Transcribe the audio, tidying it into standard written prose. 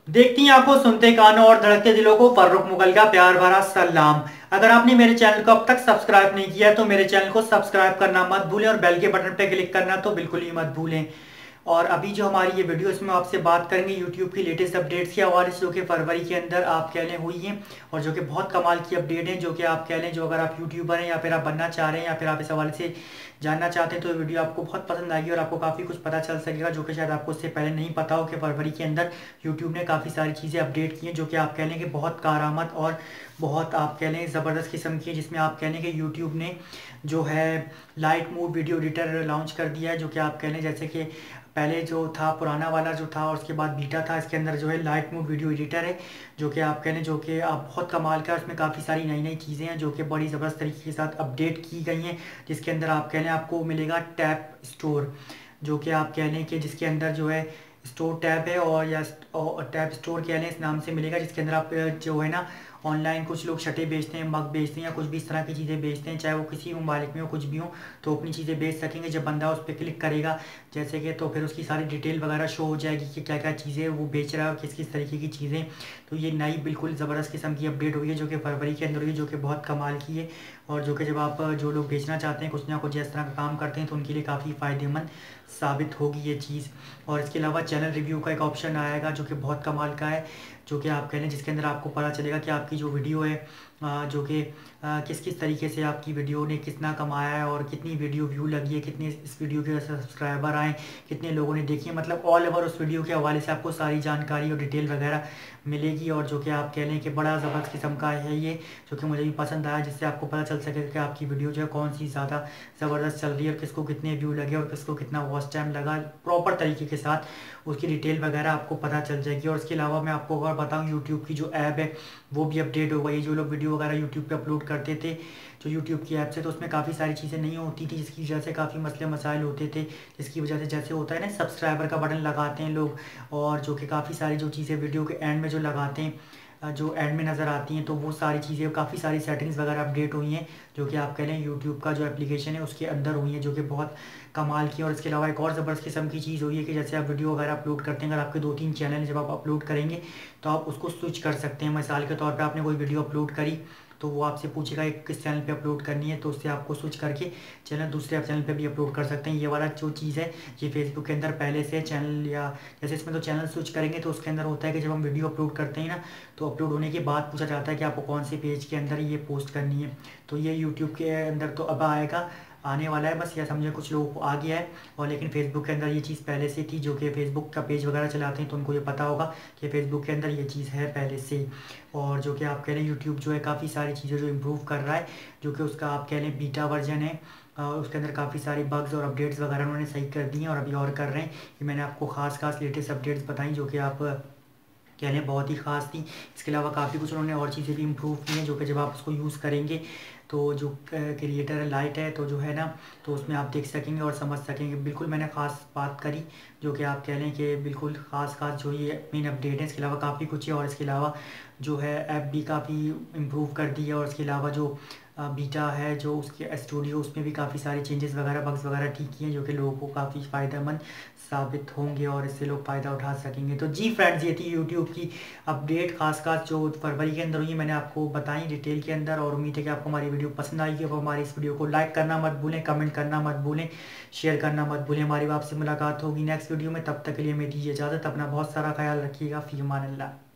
देखती आंखों, सुनते कानों और धड़कते दिलों को फर्रुख मुगल का प्यार भरा सलाम। अगर आपने मेरे चैनल को अब तक सब्सक्राइब नहीं किया है तो मेरे चैनल को सब्सक्राइब करना मत भूलें और बेल के बटन पर क्लिक करना तो बिल्कुल ही मत भूलें। और अभी जो हमारी ये वीडियो इसमें आपसे बात करेंगे यूट्यूब की लेटेस्ट अपडेट्स के हवाले से, जो कि फरवरी के अंदर आप कह लें हुई हैं और जो कि बहुत कमाल की अपडेट है, जो कि आप कह लें जो अगर आप यूट्यूबर हैं या फिर आप बनना चाह रहे हैं या फिर आप इस हवाले से जानना चाहते हैं तो ये वीडियो आपको बहुत पसंद आएगी और आपको काफ़ी कुछ पता चल सकेगा जो कि शायद आपको इससे पहले नहीं पता हो कि फरवरी के अंदर यूट्यूब ने काफ़ी सारी चीज़ें अपडेट की हैं जो कि आप कह लें कि बहुत कारामद और बहुत आप कह लें ज़बरदस्त किस्म की है, जिसमें आप कह लें कि यूट्यूब ने जो है light mode video editor launch कर दिया है। जो कि आप कह लें जैसे कि पहले जो था पुराना वाला जो था और उसके बाद बीटा था, इसके अंदर जो है लाइट मोड वीडियो एडिटर है जो कि आप कह लें जो कि आप बहुत कमाल का है। उसमें काफ़ी सारी नई नई चीज़ें हैं जो कि बड़ी ज़बरदस्त तरीके के साथ अपडेट की गई हैं, जिसके अंदर आप कह लें आपको मिलेगा टैब स्टोर, जो कि आप कह लें कि जिसके अंदर जो है स्टोर टैब है और या टैब स्टोर कह लें इस नाम से मिलेगा, जिसके अंदर आप जो है ना ऑनलाइन कुछ लोग शर्टें बेचते हैं, मग बेचते हैं या कुछ भी इस तरह की चीज़ें बेचते हैं, चाहे वो किसी ममालिक में हो कुछ भी हो, तो अपनी चीज़ें बेच सकेंगे। जब बंदा उस पर क्लिक करेगा जैसे कि तो फिर उसकी सारी डिटेल वगैरह शो हो जाएगी कि क्या क्या चीज़ें वो बेच रहा है और किस किस तरीके की चीज़ें। तो ये नई बिल्कुल ज़बरदस्त किस्म की अपडेट हुई है जो कि फरवरी के अंदर हुई है, जो कि बहुत कमाल की है और जो कि जब आप जो लोग बेचना चाहते हैं कुछ ना कुछ इस तरह का काम करते हैं तो उनके लिए काफ़ी फ़ायदेमंद साबित होगी ये चीज़। और इसके अलावा चैनल रिव्यू का एक ऑप्शन आएगा जो कि बहुत कमाल का है, जो कि आप कह लें जिसके अंदर आपको पता चलेगा कि आपकी जो वीडियो है जो कि किस किस तरीके से आपकी वीडियो ने कितना कमाया है और कितनी वीडियो व्यू लगी है, कितने इस वीडियो के सब्सक्राइबर आए, कितने लोगों ने देखी है, मतलब ऑल ओवर उस वीडियो के हवाले से आपको सारी जानकारी और डिटेल वगैरह मिलेगी। और जो कि आप कह लें कि बड़ा ज़बरदस्त किस्म का है ये, जो कि मुझे भी पसंद आया, जिससे आपको पता चल सकेगा कि आपकी वीडियो जो है कौन सी ज़्यादा ज़बरदस्त चल रही है और किसको कितने व्यू लगे और किसको कितना वॉच टाइम लगा, प्रॉपर तरीके के साथ उसकी डिटेल वगैरह आपको पता चल जाएगी। और इसके अलावा मैं आपको अगर बताऊँ यूट्यूब की जो ऐप है वो भी अपडेट हो गई है। जो लोग वीडियो वगैरह यूट्यूब पे अपलोड करते थे जो यूट्यूब की ऐप से, तो उसमें काफ़ी सारी चीज़ें नहीं होती थी, जिसकी वजह से काफ़ी मसले मसाइल होते थे, जिसकी वजह से जैसे होता है ना सब्सक्राइबर का बटन लगाते हैं लोग और जो कि काफ़ी सारी जो चीज़ें वीडियो के एंड में जो लगाते हैं जो एंड में नज़र आती हैं, तो वो सारी चीज़ें काफ़ी सारी सेटिंग्स वगैरह अपडेट हुई हैं जो कि आप कह लें यूट्यूब का जो एप्लीकेशन है उसके अंदर हुई है, जो कि बहुत कमाल की। और इसके अलावा एक और ज़बरदस्त किस्म की चीज़ हुई है कि जैसे आप वीडियो वगैरह अपलोड करते हैं, अगर आपके 2-3 चैनल हैं, जब आप अपलोड करेंगे तो आप उसको स्विच कर सकते हैं। मिसाल के तौर पे आपने कोई वीडियो अपलोड करी तो वो आपसे पूछेगा कि किस चैनल पे अपलोड करनी है, तो उससे आपको स्विच करके चैनल दूसरे आप चैनल पे भी अपलोड कर सकते हैं। ये वाला जो चीज़ है ये फेसबुक के अंदर पहले से चैनल या जैसे इसमें तो चैनल स्विच करेंगे तो उसके अंदर होता है कि जब हम वीडियो अपलोड करते हैं ना तो अपलोड होने के बाद पूछा जाता है कि आपको कौन से पेज के अंदर ये पोस्ट करनी है। तो ये यूट्यूब के अंदर तो अब आएगा, आने वाला है, बस यह समझे कुछ लोगों को आ गया है। और लेकिन फेसबुक के अंदर ये चीज़ पहले से थी, जो कि फेसबुक का पेज वगैरह चलाते हैं तो उनको ये पता होगा कि फेसबुक के अंदर ये चीज़ है पहले से ही। और जो कि आप कह लें यूट्यूब जो है काफ़ी सारी चीज़ें जो इम्प्रूव कर रहा है, जो कि उसका आप कह लें बीटा वर्जन है, उसके अंदर काफ़ी सारी बग्स और अपडेट्स वगैरह उन्होंने सही कर दी हैं और अभी और कर रहे हैं। ये मैंने आपको खास खास लेटेस्ट अपडेट्स बताई जो कि आप कह लें बहुत ही ख़ास थी। इसके अलावा काफ़ी कुछ उन्होंने और चीज़ें भी इम्प्रूव की हैं जो कि जब आप उसको यूज़ करेंगे तो जो क्रिएटर है लाइट है तो जो है ना तो उसमें आप देख सकेंगे और समझ सकेंगे। बिल्कुल मैंने ख़ास बात करी जो कि आप कह लें कि बिल्कुल ख़ास ख़ास जो ये मेन अपडेट है। इसके अलावा काफ़ी कुछ है और इसके अलावा जो है ऐप भी काफ़ी इम्प्रूव कर दी है। और इसके अलावा जो बीटा है जो उसके स्टूडियो उसमें भी काफ़ी सारे चेंजेस वगैरह बग्स वगैरह ठीक किए हैं जो कि लोगों को काफ़ी फ़ायदेमंद साबित होंगे और इससे लोग फ़ायदा उठा सकेंगे। तो जी फ्रेंड्स, ये थी यूट्यूब की अपडेट खास खास जो फरवरी के अंदर हुई, मैंने आपको बताई डिटेल के अंदर। और उम्मीद है कि आपको हमारी वीडियो पसंद आएगी। अब हमारी इस वीडियो को लाइक करना मत भूलें, कमेंट करना मत भूलें, शेयर करना मत भूलें। हमारी आपसे मुलाकात होगी नेक्स्ट वीडियो में, तब तक के लिए मेरी दीजिए इजाज़त। अपना बहुत सारा ख्याल रखिएगा। फ़ी अमान अल्लाह।